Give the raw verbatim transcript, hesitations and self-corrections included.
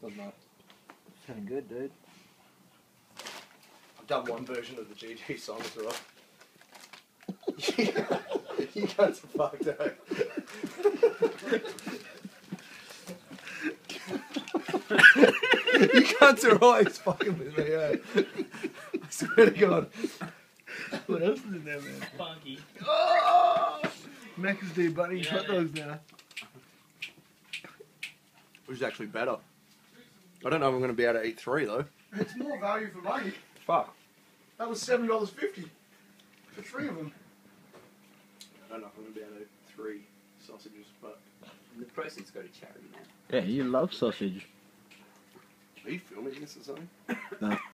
Good night. Sounding good, dude. I've done one version of the G G song as well. You guys are fucked up. You cunts are always fucking with me, eh? I swear to God. What else is in there, man? Funky. Oh! Macca's do bunny Yeah, hot dogs now. Which is actually better. I don't know if I'm going to be able to eat three, though. It's more value for money. Fuck. That was seven dollars fifty for three of them. I don't know if I'm going to be able to eat three sausages, but... The proceeds go to charity, man. Yeah, you love sausage. Are you filming this or something? No.